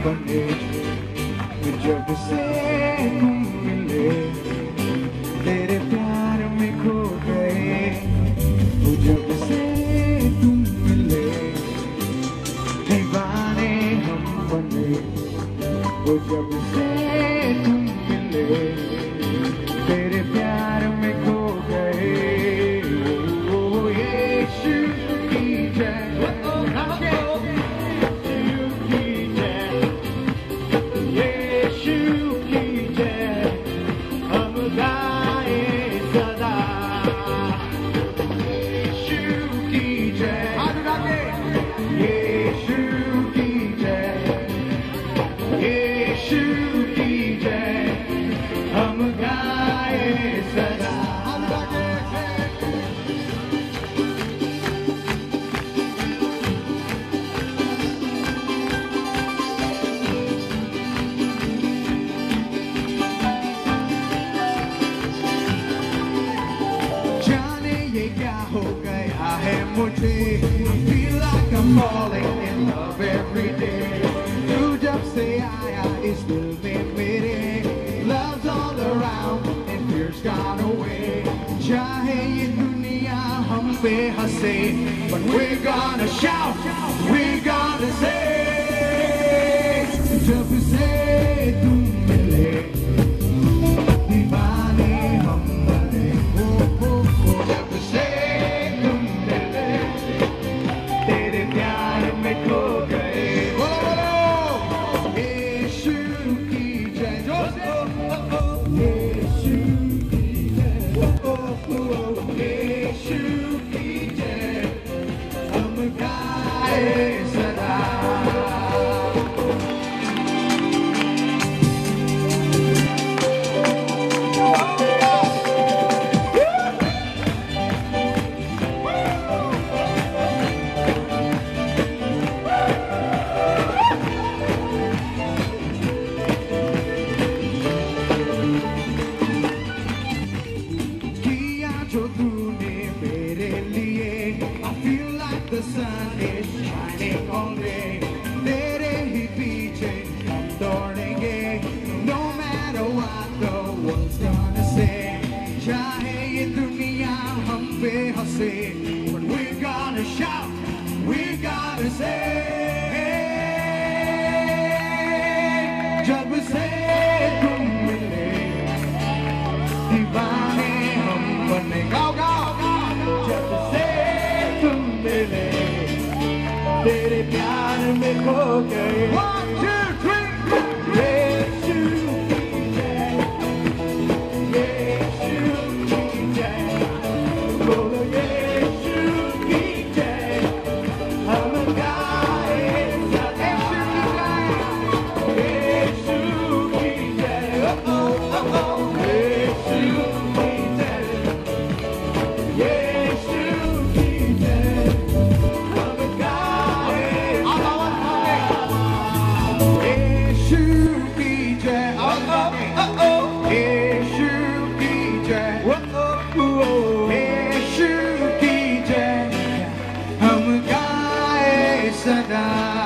बने जब से तुम मिले तेरे प्यार में खो गए जब से तुम मिले दीवाने हम बने जब से तुम मिले तेरे प्यार में खो गए यीशु की जय मुझे I feel like I'm falling in love every day तू जब से आया इस दिल में मेरे love's all around and fear's gone away चाहे ये दुनिया हम पे हंसे but we're gonna shout we're gonna say जब से तुम मिले दीवाने हम बने जब से The sun is shining all day. तेरे ही पीछे हम दौड़ेंगे. No matter what the world's gonna say. चाहे ये दुनिया हम पे हंसे, but we're gonna shout, we're gonna say. जब से तुम मिले, दीवाने हम बने. गाओ गाओ. जब से तुम मिले तेरे प्यार में खो गए 1 2 3 यीशु की जय यीशु की जय बोलो यीशु की जय हम गाए सदा यीशु की जय यीशु की जय यीशु सदा